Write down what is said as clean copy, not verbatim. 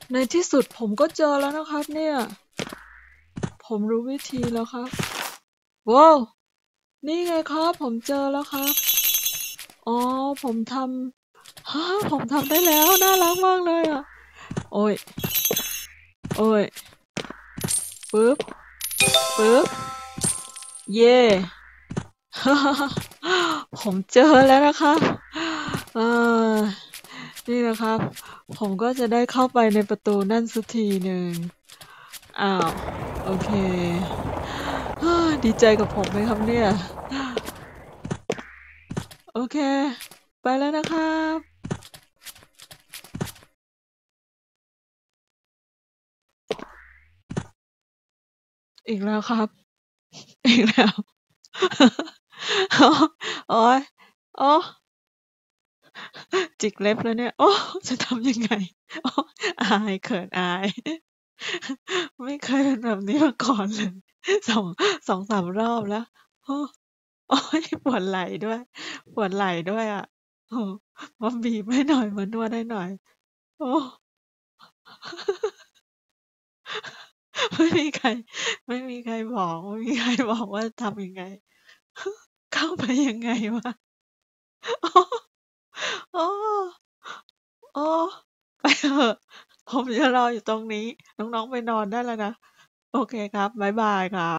ในที่สุดผมก็เจอแล้วนะครับเนี่ย ผมรู้วิธีแล้วครับ ว้าว นี่ไงครับผมเจอแล้วครับ อ๋อ ผมทำผมทำได้แล้ว น่ารักมากเลยอ่ะ โอ้ย โอ้ย ปึ๊บ ปึ๊บ เย่ ผมเจอแล้วนะครับเออนี่นะครับ ผมก็จะได้เข้าไปในประตูนั่นสักทีหนึ่ง อ้าว โอเค ดีใจกับผมไหมครับเนี่ย โอเค ไปแล้วนะครับ อีกแล้วครับ อีกแล้ว โอ๊ยโอ้จิกเล็บแล้วเนี่ย โอ้ จะทำยังไง โอ้อายเขินอาย ไม่เคยเป็นแบบนี้มาก่อนเลย สอง2-3รอบแล้วโอ้โอ๊ยปวดไหล่ด้วย ปวดไหล่ด้วยอะโอ้มาบีบให้หน่อย มานวดให้หน่อย โอ้ ไม่มีใคร ไม่มีใครบอก ไม่มีใครบอกว่าทำยังไง เข้าไปยังไงวะ โอ้โอ้โอ้ไปเถอะผมจะรออยู่ตรงนี้ น้องๆไปนอนได้แล้วนะ โอเคครับ บ๊ายบายครับ